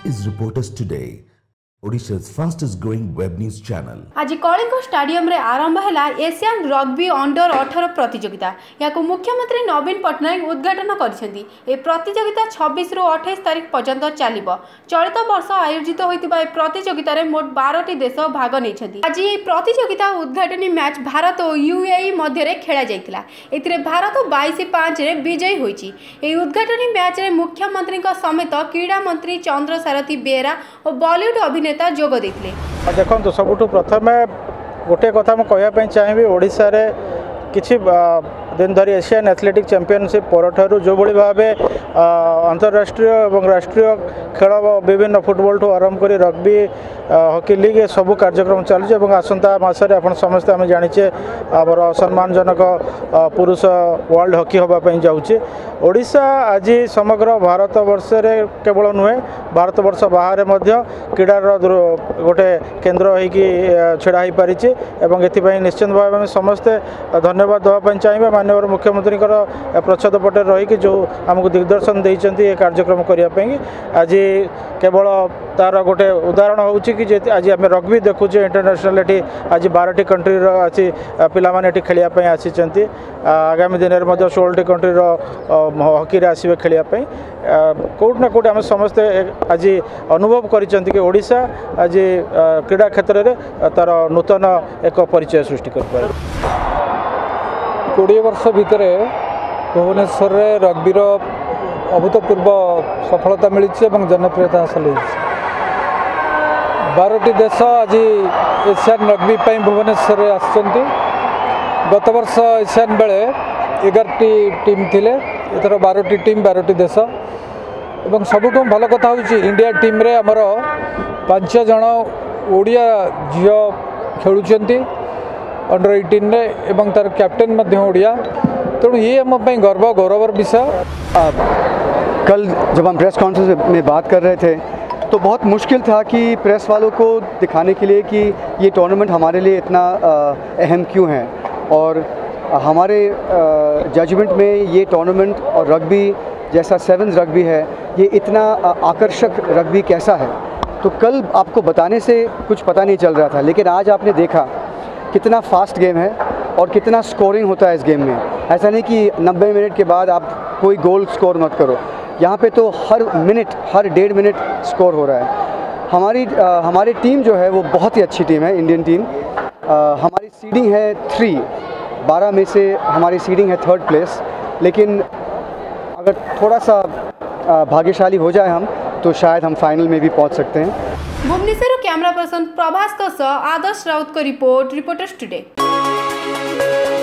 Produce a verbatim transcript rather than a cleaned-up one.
is Reporters Today, Odisha's fastest growing web news channel. आज Kalinga stadium रे आरंभ है एशियन रग्बी अंडर अठारह प्रतियोगिता। या मुख्यमंत्री नवीन पट्टनायक उद्घाटन करिसेंती। ए प्रतियोगिता छब्बीस रु अट्ठाईस तारीख पर्यंत चलिबो। चलित वर्ष आयोजित होइतिबा ए प्रतियोगिता रे मोट बारह टी देश भाग नैछंती। आज ए प्रतियोगिता उद्घाटनी मैच भारत और यूएई मध्य रे खेला जायतिला। एथिरे भारत बाईस पाँच रे विजयी होईची। ए उद्घाटनी मैच रे मुख्यमंत्री समेत क्रीड़ा मंत्री चंद्र सारथी बेरा और बॉलीवुड अभिनेता जोग देथिले। देखो तो सबुठ प्रथम गोटे कथा मुझे कहवाई चाहिए ओडिशा रे किछि दिन धरी एशियन एथलेटिक चैंपियनशिप पर जो भाई भाव अंतरराष्ट्रीय और राष्ट्रीय खेल विभिन्न फुटबॉल ठू आरंभ कर रग्बी हॉकी लीग सबू कार्यक्रम चलुचे आसंता मासरे आपण समस्ते आम जाचे आमर सम्मानजनक पुरुष वर्ल्ड हॉकी होगापी जाऊँगी। ओडिशा आज समग्र भारत वर्ष केवल नुहे भारत वर्ष बाहर क्रीडार गोटे केन्द्र होगी छिड़ा हो पारी एवं निश्चित भाव समस्ते धन्यवाद देवाई चाहिए माननीय मुख्यमंत्री प्रच्छद पटे रही जो आमको दिग्दर्शन देते कार्यक्रम करने। आज केवल तार गोटे उदाहरण हो आज आम रग्बी देखुचे इंटरनेशनल ये आज बारह टी कंट्री अच्छी पाने खेलने आसी आगामी दिन में षोल टी कंट्री हॉकी आसवे खेलने कौट ना कौट आम समस्ते आज अनुभव कर ओडिशा आज क्रीड़ा क्षेत्र में तार नूतन एक परिचय सृष्टि कर कोड़े वर्ष भितर भुवनेश्वर में रग्बीर अभूतपूर्व सफलता मिली जनप्रियता हासिल होती। बारह टी देश आज एशियन रग्बी पर भुवनेश्वर आसचंती। गत वर्ष एशियन बेले एगार टी टीम थिले एथर बारह टी टीम बारह टी देश एवं सबुठ भल कथा हूँ इंडिया टीम रे आमर पांच जन ओडिया झील खेलुंट अंडर एटीन रे एवं तार कैप्टेन मध्य ओडिया तेणु ये आम गर्व गौरवर विषय। कल जब हम प्रेस कॉन्फ्रेंस में बात कर रहे थे तो बहुत मुश्किल था कि प्रेस वालों को दिखाने के लिए कि ये टूर्नामेंट हमारे लिए इतना अहम क्यों है और हमारे जजमेंट में ये टूर्नामेंट और रग्बी जैसा सेवन्स रग्बी है ये इतना आकर्षक रग्बी कैसा है। तो कल आपको बताने से कुछ पता नहीं चल रहा था, लेकिन आज आपने देखा कितना फास्ट गेम है और कितना स्कोरिंग होता है इस गेम में। ऐसा नहीं कि नब्बे मिनट के बाद आप कोई गोल स्कोर मत करो, यहाँ पे तो हर मिनट हर डेढ़ मिनट स्कोर हो रहा है। हमारी आ, हमारी टीम जो है वो बहुत ही अच्छी टीम है, इंडियन टीम। आ, हमारी सीडिंग है थ्री बारह में से हमारी सीडिंग है थर्ड प्लेस, लेकिन अगर थोड़ा सा भाग्यशाली हो जाए हम तो शायद हम फाइनल में भी पहुंच सकते हैं। भुवनेश्वर कैमरा पर्सन प्रभास आदर्श राउत को रिपोर्ट रिपोर्टर्स टुडे।